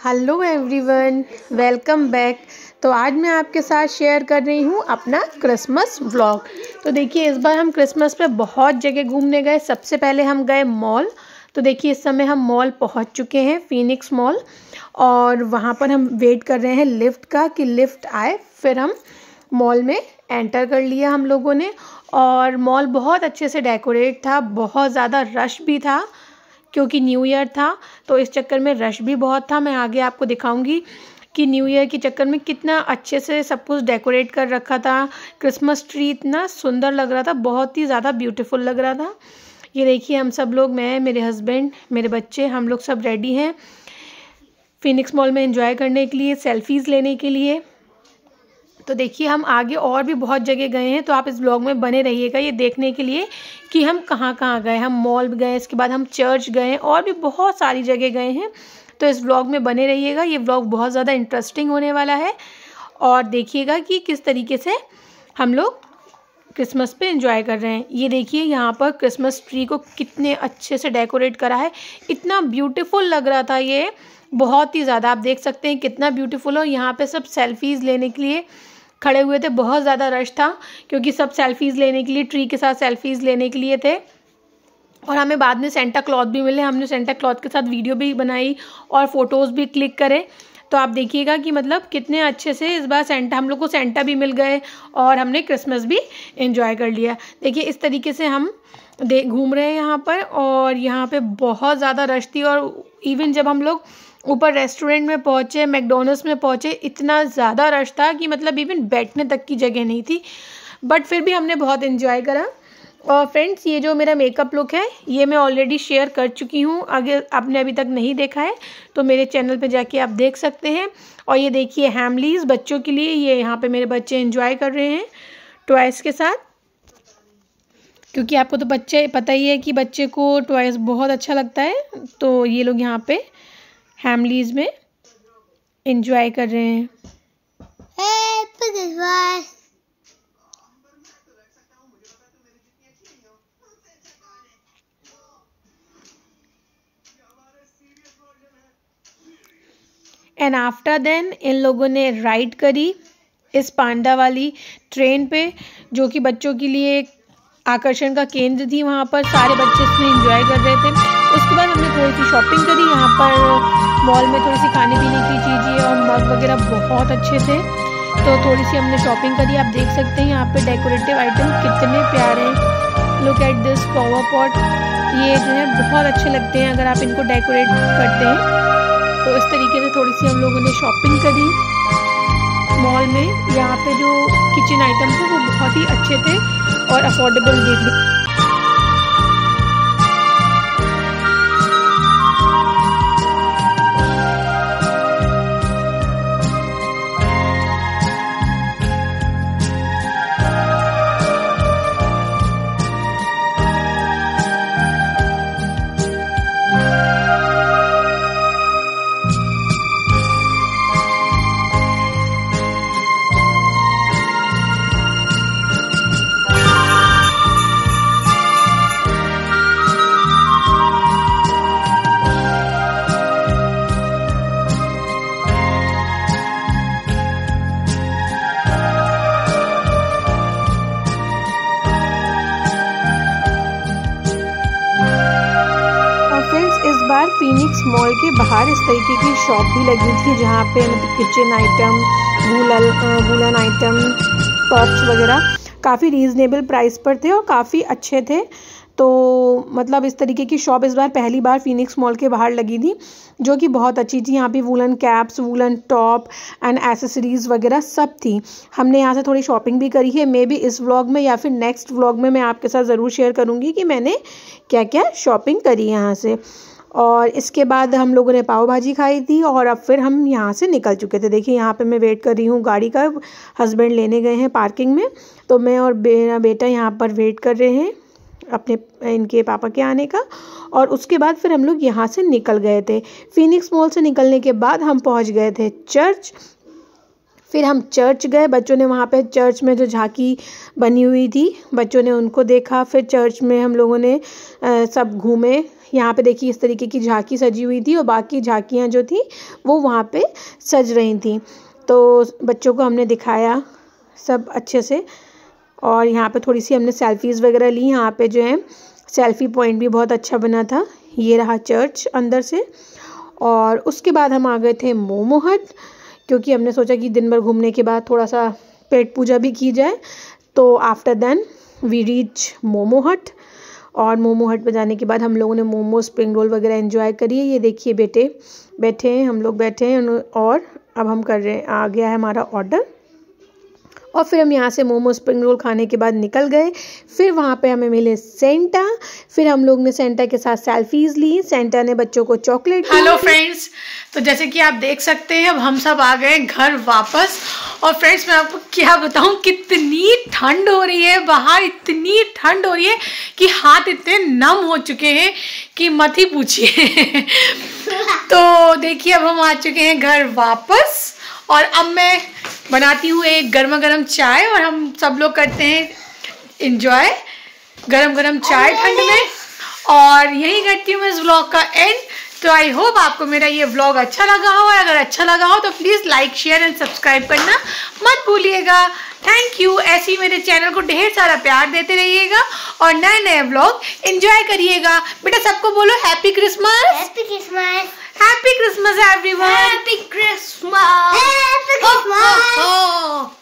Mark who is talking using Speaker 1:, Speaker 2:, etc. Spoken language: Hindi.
Speaker 1: Hello everyone, welcome back. तो आज मैं आपके साथ शेयर कर रही हूँ अपना क्रिसमस व्लॉग। तो देखिए, इस बार हम क्रिसमस पे बहुत जगह घूमने गए। सबसे पहले हम गए मॉल। तो देखिए, इस समय हम मॉल पहुँच चुके हैं, फीनिक्स मॉल, और वहाँ पर हम वेट कर रहे हैं लिफ्ट का कि लिफ्ट आए। फिर हम मॉल में एंटर कर लिया हम लोगों ने। और मॉल बहुत अच्छे से डेकोरेट था, बहुत ज़्यादा रश भी था क्योंकि न्यू ईयर था, तो इस चक्कर में रश भी बहुत था। मैं आगे आपको दिखाऊंगी कि न्यू ईयर के चक्कर में कितना अच्छे से सब कुछ डेकोरेट कर रखा था। क्रिसमस ट्री इतना सुंदर लग रहा था, बहुत ही ज़्यादा ब्यूटीफुल लग रहा था। ये देखिए, हम सब लोग, मैं, मेरे हस्बैंड, मेरे बच्चे, हम लोग सब रेडी हैं फीनिक्स मॉल में एंजॉय करने के लिए, सेल्फीज़ लेने के लिए। तो देखिए, हम आगे और भी बहुत जगह गए हैं, तो आप इस ब्लॉग में बने रहिएगा ये देखने के लिए कि हम कहाँ कहाँ गए। हम मॉल गए, इसके बाद हम चर्च गए, और भी बहुत सारी जगह गए हैं। तो इस ब्लॉग में बने रहिएगा, ये ब्लॉग बहुत ज़्यादा इंटरेस्टिंग होने वाला है। और देखिएगा कि किस तरीके से हम लोग क्रिसमस पे एंजॉय कर रहे हैं। ये देखिए, यहाँ पर क्रिसमस ट्री को कितने अच्छे से डेकोरेट करा है, इतना ब्यूटीफुल लग रहा था ये, बहुत ही ज़्यादा। आप देख सकते हैं कितना ब्यूटीफुल हो। यहाँ पे सब सेल्फीज़ लेने के लिए खड़े हुए थे, बहुत ज़्यादा रश था क्योंकि सब सेल्फीज़ लेने के लिए, ट्री के साथ सेल्फीज़ लेने के लिए थे। और हमें बाद में सेंटा क्लॉथ भी मिले, हमने सेंटा क्लॉथ के साथ वीडियो भी बनाई और फ़ोटोज़ भी क्लिक करे। तो आप देखिएगा कि मतलब कितने अच्छे से इस बार सेंटा, हम लोग को सेंटा भी मिल गए और हमने क्रिसमस भी एंजॉय कर लिया। देखिए, इस तरीके से हम घूम रहे हैं यहाँ पर, और यहाँ पे बहुत ज़्यादा रश थी। और इवन जब हम लोग ऊपर रेस्टोरेंट में पहुँचे, मैकडॉनल्ड्स में पहुँचे, इतना ज़्यादा रश था कि मतलब इवन बैठने तक की जगह नहीं थी। बट फिर भी हमने बहुत एंजॉय करा। और फ्रेंड्स, ये जो मेरा मेकअप लुक है, ये मैं ऑलरेडी शेयर कर चुकी हूँ। अगर आपने अभी तक नहीं देखा है तो मेरे चैनल पे जाके आप देख सकते हैं। और ये देखिए, हैमलीज़ बच्चों के लिए, ये यहाँ पे मेरे बच्चे एंजॉय कर रहे हैं टॉयज़ के साथ, क्योंकि आपको तो बच्चे पता ही है कि बच्चे को टॉयज़ बहुत अच्छा लगता है। तो ये लोग यहाँ पे हैमलीज़ में एंजॉय कर रहे हैं। एंड आफ्टर देन इन लोगों ने राइड करी इस पांडा वाली ट्रेन पे, जो कि बच्चों के लिए एक आकर्षण का केंद्र थी। वहाँ पर सारे बच्चे इसमें एंजॉय कर रहे थे। उसके बाद हमने थोड़ी सी शॉपिंग करी। यहाँ पर मॉल में थोड़ी सी खाने पीने की चीज़ें और मग वगैरह बहुत अच्छे थे, तो थोड़ी सी हमने शॉपिंग करी। आप देख सकते हैं यहाँ पे डेकोरेटिव आइटम कितने प्यारे हैं। Look at this flower pot, ये जो है बहुत अच्छे लगते हैं अगर आप इनको डेकोरेट करते हैं। तो इस तरीके से थोड़ी सी हम लोगों ने शॉपिंग करी मॉल में। यहाँ पे जो किचन आइटम थे वो बहुत ही अच्छे थे और अफोर्डेबल भी थे। इस बार फीनिक्स मॉल के बाहर इस तरीके की शॉप भी लगी थी, जहाँ पे मतलब kitchen item, woollen item, tops वगैरह काफ़ी रीज़नेबल प्राइस पर थे और काफ़ी अच्छे थे। तो मतलब इस तरीके की शॉप इस बार पहली बार फीनिक्स मॉल के बाहर लगी थी, जो कि बहुत अच्छी थी। यहाँ पे woollen caps, woollen top and accessories वगैरह सब थी। हमने यहाँ से थोड़ी शॉपिंग भी करी है। मे बी इस व्लॉग में या फिर नेक्स्ट व्लॉग में मैं आपके साथ ज़रूर शेयर करूँगी कि मैंने क्या क्या शॉपिंग करी यहाँ से। और इसके बाद हम लोगों ने पाव भाजी खाई थी और अब फिर हम यहाँ से निकल चुके थे। देखिए, यहाँ पे मैं वेट कर रही हूँ गाड़ी का, हस्बैंड लेने गए हैं पार्किंग में, तो मैं और मेरा बेटा यहाँ पर वेट कर रहे हैं अपने इनके पापा के आने का। और उसके बाद फिर हम लोग यहाँ से निकल गए थे। फीनिक्स मॉल से निकलने के बाद हम पहुँच गए थे चर्च। फिर हम चर्च गए, बच्चों ने वहाँ पे चर्च में जो झांकी बनी हुई थी बच्चों ने उनको देखा। फिर चर्च में हम लोगों ने सब घूमे। यहाँ पे देखिए इस तरीके की झांकी सजी हुई थी और बाकी झांकियाँ जो थी वो वहाँ पे सज रही थी। तो बच्चों को हमने दिखाया सब अच्छे से, और यहाँ पे थोड़ी सी हमने सेल्फीज़ वगैरह ली। यहाँ पे जो है सेल्फ़ी पॉइंट भी बहुत अच्छा बना था। ये रहा चर्च अंदर से। और उसके बाद हम आ गए थे मोमो हट, क्योंकि हमने सोचा कि दिन भर घूमने के बाद थोड़ा सा पेट पूजा भी की जाए। तो after then we reach Momo Hut, और मोमो हट पे जाने के बाद हम लोगों ने मोमो स्प्रिंग रोल वगैरह एंजॉय करी है। ये देखिए बेटे बैठे हैं, हम लोग बैठे हैं, और अब हम कर रहे हैं, आ गया है हमारा ऑर्डर। और फिर हम यहाँ से मोमो स्प्रिंग रोल खाने के बाद निकल गए। फिर वहाँ पे हमें मिले सेंटा। फिर हम लोग ने सेंटा के साथ सेल्फीज़ ली। सेंटा ने बच्चों को चॉकलेट दी। हेलो फ्रेंड्स, तो जैसे कि आप देख सकते हैं अब हम सब आ गए घर वापस। और फ्रेंड्स मैं आपको क्या बताऊँ, कितनी ठंड हो रही है बाहर, इतनी ठंड हो रही है कि हाथ इतने नम हो चुके हैं कि मत ही पूछिए। तो देखिए अब हम आ चुके हैं घर वापस, और अब मैं बनाती हूँ एक गर्मा गर्म चाय, और हम सब लोग करते हैं इंजॉय गरम गरम चाय ठंड में। और यही करती हूँ मैं इस व्लॉग का एंड। तो आई होप आपको मेरा ये व्लॉग अच्छा लगा हो, और अगर अच्छा लगा हो तो please like share and subscribe करना मत भूलिएगा। Thank you. ऐसे ही मेरे चैनल को ढेर सारा प्यार देते रहिएगा और नए नए व्लॉग एंजॉय करिएगा। बेटा सबको बोलो happy Christmas. Happy Christmas. Happy Christmas everyone. Happy Christmas. Happy Christmas.